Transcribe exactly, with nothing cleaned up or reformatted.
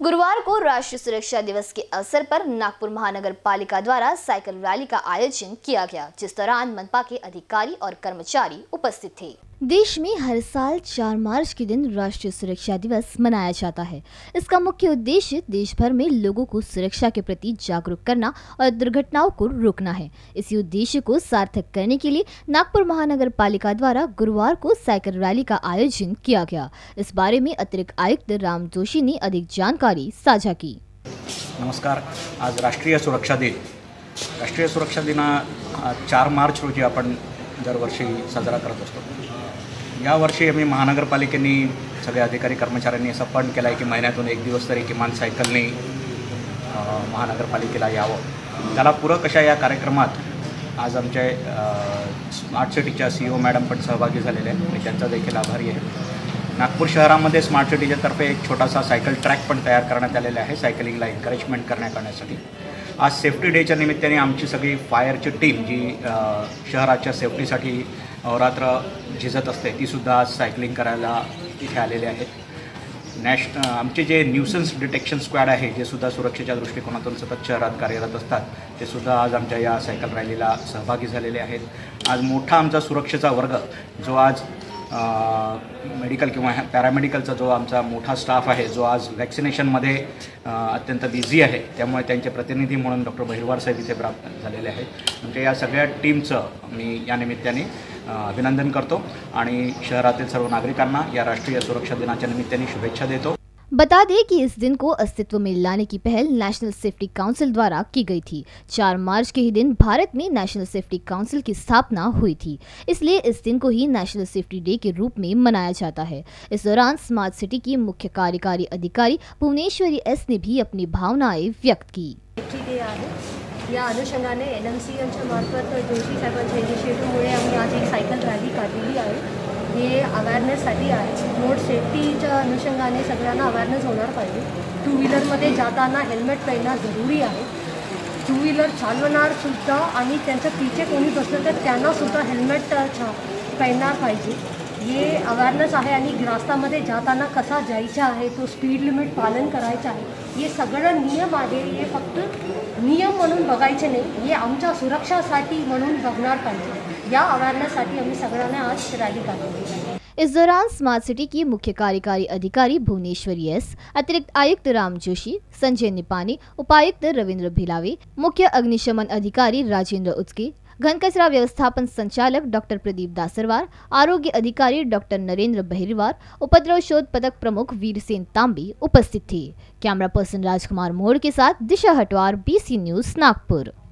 गुरुवार को राष्ट्रीय सुरक्षा दिवस के अवसर पर नागपुर महानगर पालिका द्वारा साइकिल रैली का आयोजन किया गया, जिस दौरान मनपा के अधिकारी और कर्मचारी उपस्थित थे। देश में हर साल चार मार्च के दिन राष्ट्रीय सुरक्षा दिवस मनाया जाता है। इसका मुख्य उद्देश्य देश भर में लोगों को सुरक्षा के प्रति जागरूक करना और दुर्घटनाओं को रोकना है। इसी उद्देश्य को सार्थक करने के लिए नागपुर महानगर पालिका द्वारा गुरुवार को साइकिल रैली का आयोजन किया गया। इस बारे में अतिरिक्त आयुक्त राम जोशी ने अधिक जानकारी साझा की। नमस्कार। आज राष्ट्रीय सुरक्षा दिन राष्ट्रीय सुरक्षा दिना चार मार्च रोजी आपण दरवर्षी साजरा करत असतो। यावर्षी आम्ही महानगरपालिकेने सगळे अधिकारी कर्मचाऱ्यांनी असं पण केलं आहे की महिन्यातून एक दिवस तरी किमान सायकलने महानगरपालिकेला यावं। त्याला पूरक अशा या कार्यक्रमात आज आमच्या स्मार्ट सिटीच्या सी ई ओ मॅडम पण सहभागी झालेले आहेत। मी त्यांचा देखील आभारी आहे। नागपूर शहरामध्ये स्मार्ट सिटीच्या तर्फे एक छोटासा सायकल ट्रॅक पण तयार करण्यात आलेला आहे सायकलिंगला एन्करेजमेंट करण्यासाठी। आज सेफ्टी डेच्या निमित्ताने आमची सगळी फायरची टीम जी शहराच्या सेफ्टीसाठी अहोरात्र झिजत असते ती सुद्धा आज सायकलिंग करायला इथे आलेले आहेत। नॅश आमचे जे न्यूसन्स डिटेक्शन स्क्वॅड आहे जे सुद्धा सुरक्षेच्या दृष्टिकोनातून सतत शहरात कार्यरत असतात ते सुद्धा आज आमच्या या सायकल रॅलीला सहभागी झालेले आहेत। आज मोठा आमचा सुरक्षेचा वर्ग जो आज मेडिकल किंवा पॅरामेडिकलचा जो आमचा मोठा स्टाफ आहे जो आज वॅक्सिनेशनमध्ये अत्यंत बिझी आहे, त्यामुळे त्यांचे प्रतिनिधी म्हणून डॉक्टर बहिरवार साहेब इथे प्राप्त झालेले आहेत। म्हणजे या सगळ्या टीमचं मी या निमित्ताने अभिनंदन करतो आणि शहरातील सर्व नागरिकांना या राष्ट्रीय सुरक्षा दिनाच्या निमित्ताने शुभेच्छा देतो। बता दें कि इस दिन को अस्तित्व में लाने की पहल नेशनल सेफ्टी काउंसिल द्वारा की गई थी। चार मार्च के ही दिन भारत में नेशनल सेफ्टी काउंसिल की स्थापना हुई थी, इसलिए इस दिन को ही नेशनल सेफ्टी डे के रूप में मनाया जाता है। इस दौरान स्मार्ट सिटी की मुख्य कार्यकारी अधिकारी भुवनेश्वरी एस ने भी अपनी भावनाएं व्यक्त की। या अनुषंगाने एन एम सी यांच्या मार्फत जोशी साहेबांच्या इनिशिएटिव्हमुळे आम्ही आज एक सायकल रॅली काढलेली आहे। हे अवेअरनेससाठी आहे। रोड सेफ्टीच्या अनुषंगाने सगळ्यांना अवेअरनेस होणार पाहिजे। टू व्हीलरमध्ये जाताना हेल्मेट पहनणं जरुरी आहे। टू व्हीलर चालवणार सुद्धा आणि त्यांच्या पीछे कोणी बसलं तर त्यांना सुद्धा हेल्मेट पहनणार पाहिजे। हे अवेअरनेस आहे आणि ग्रास्तामध्ये जाताना कसा जायचं आहे, तो स्पीड लिमिट पालन करायचं आहे, हे सगळं नियम आहे। हे फक्त नियम म्हणून बघायचे नाही, हे आमच्या सुरक्षासाठी म्हणून बघणार पाहिजे। या अवेयरनेससाठी आम्ही सगळ्यांना आज रैली काढली आहे। इस दौरान स्मार्ट सिटी की मुख्य कार्यकारी अधिकारी भुवनेश्वरी एस, अतिरिक्त आयुक्त राम जोशी, संजय निपानी, उपायुक्त रविंद्र भिलावे, मुख्य अग्निशमन अधिकारी राजेंद्र उचके, घन कचरा व्यवस्थापन संचालक डॉक्टर प्रदीप दासरवार, आरोग्य अधिकारी डॉक्टर नरेंद्र बहिरवार, उपद्रव शोध पदक प्रमुख वीरसेन तांबी उपस्थित थे। कैमरा पर्सन राजकुमार मोड़ के साथ Disha Hatwar, B C news Nagpur.